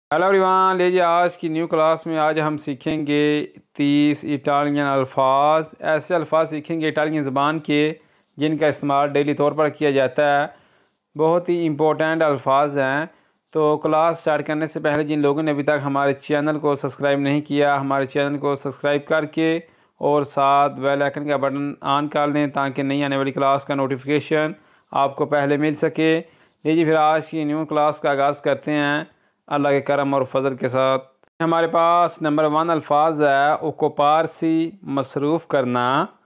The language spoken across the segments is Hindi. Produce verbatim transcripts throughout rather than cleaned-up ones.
हेलो एवरीवन, लीजिए आज की न्यू क्लास में आज हम सीखेंगे तीस इटालियन अल्फाज। ऐसे अल्फाज सीखेंगे इटालियन ज़बान के जिनका इस्तेमाल डेली तौर पर किया जाता है। बहुत ही इम्पोर्टेंट अल्फाज हैं। तो क्लास स्टार्ट करने से पहले जिन लोगों ने अभी तक हमारे चैनल को सब्सक्राइब नहीं किया, हमारे चैनल को सब्सक्राइब करके और साथ बेल आइकन का बटन ऑन कर लें ताकि नई आने वाली क्लास का नोटिफिकेशन आपको पहले मिल सके। लीजिए फिर आज की न्यू क्लास का आगाज़ करते हैं अल्लाह के करम और फजल के साथ। हमारे पास नंबर वन अल्फाज है ओकोपारसी, मसरूफ़ करना।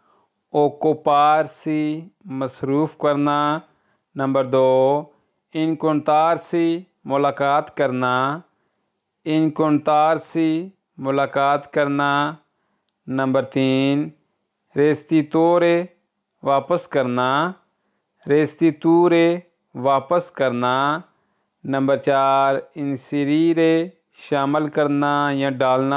ओकोपारसी, मसरूफ़ करना। नंबर दो इनकोंतारसी, मुलाकात करना। इनकोंतारसी, मुलाकात करना। नंबर तीन रेस्तितोरे, वापस करना। रेस्तितूरे, वापस करना। नंबर चार इंसरीरे, शामिल करना या डालना।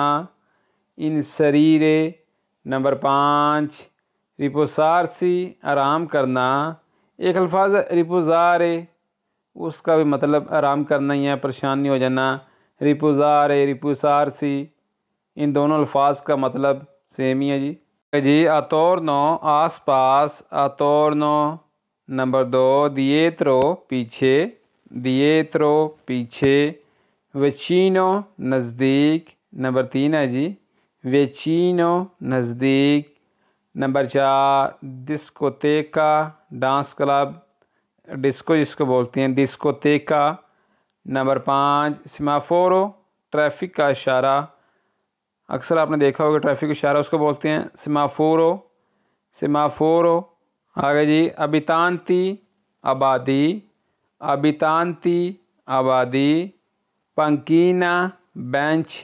इंसरीरे। नंबर पाँच रिपोसारसी, आराम करना। एक अल्फाज रिपोजारे, उसका भी मतलब आराम करना या परेशान नहीं हो जाना। रिपोजारे, रिपोसारसी, इन दोनों अल्फाज का मतलब सेम ही है जी जी अतोरनो, आस पास। अतोरनो। नंबर दो दिएत्रो, पीछे। दिएत्रो, पीछे। वेचीनो, नज़दीक। नंबर तीन है जी वेचीनो, नज़दीक। नंबर चार डिस्कोतेका, डांस क्लब। डिस्को जिसको बोलते हैं, डिस्कोतेका। नंबर पाँच सिमाफोरो, ट्रैफिक का इशारा। अक्सर आपने देखा होगा ट्रैफिक का इशारा उसको बोलते हैं सिमाफोरो। सिमाफोरो। आगे जी अबितांती, आबादी। अबितांती, आबादी। पंकीना, बेंच।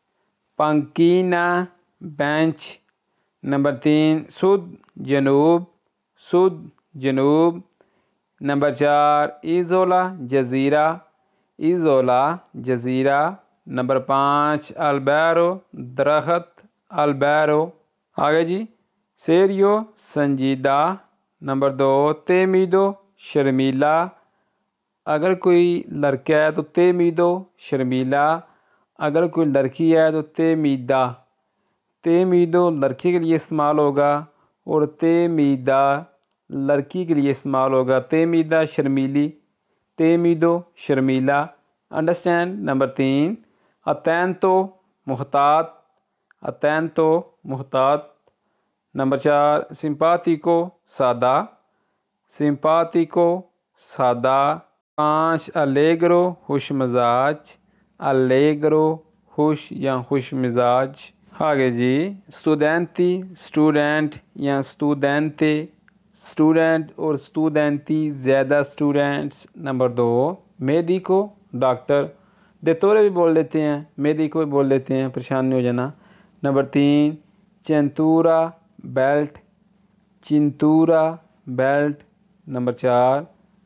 पंकीना, बेंच। नंबर तीन सुद, जनूब। सुद, जनूब। नंबर चार इज़ोला, जज़ीरा। इज़ोला, जज़ीरा। नंबर पाँच अल्बैरो, दरख्त। अल्बैरो। आगे जी सेरियो, संजीदा। नंबर दो तेमीदो, शर्मीला। अगर कोई लड़का है तो तेमीदो, शर्मीला। अगर कोई लड़की है तो तेमीदा। तेमीदो लड़की के लिए इस्तेमाल होगा और तेमीदा लड़की के लिए इस्तेमाल होगा। तेमीदा, शर्मीली। तेमीदो, शर्मीला। अंडरस्टैंड। नंबर तीन अतैंतो, मुहतात। अतैंतो, मुहतात। नंबर चार सिंपातिको, सादा। सिंपातिको, सादा। पाँच अलेग्रो, खुश मिजाज। अलेग्रो, खुश या खुश मिजाज। आगे जी स्टूडेंटी, स्टूडेंट या स्टूडेंटे। स्टूडेंट और स्टूडेंटी, ज़्यादा स्टूडेंट्स। नंबर दो मेडिको, डॉक्टर। देतोरे भी बोल देते हैं, मेडिको भी बोल देते हैं, परेशान नहीं हो जाना। नंबर तीन चेंतूरा, बेल्ट। चिंतूरा, बेल्ट। नंबर चार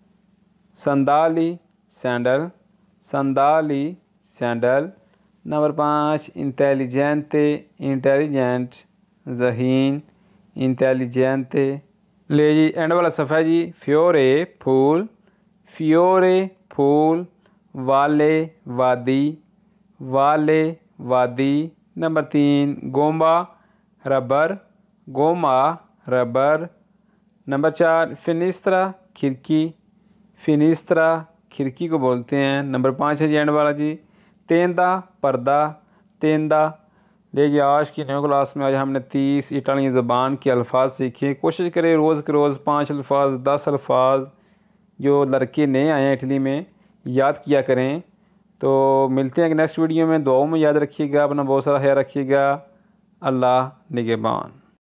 संदाली, सैंडल। संदाली, सैंडल। नंबर पाँच इंटेलिजेंटे, इंटेलिजेंट, जहीन। इंटेलिजेंटे। ले जी एंड वाला सफ़ा जी फ्योरे, फूल। फ्योरे, फूल। वाले, वादी। वाले, वादी। नंबर तीन गोमा, रबर। गोमा, रबर। नंबर चार फिनिस्त्रा, खिड़की। फिनिस्त्रा, खिड़की को बोलते हैं। नंबर पाँच है जी एंड वाला जी तेंदा, पर्दा। तेंदा। ले जी आज की न्यू क्लास में आज हमने तीस इटालियन ज़बान के अल्फाज सीखे। कोशिश करें रोज़ के रोज़ पाँच अल्फाज, दस अल्फाज जो लड़के नए आए हैं इटली में याद किया करें। तो मिलते हैं नेक्स्ट वीडियो में। दुआओं में याद रखिएगा, अपना बहुत सारा ख्याल रखिएगा। अल्लाह निगहबान।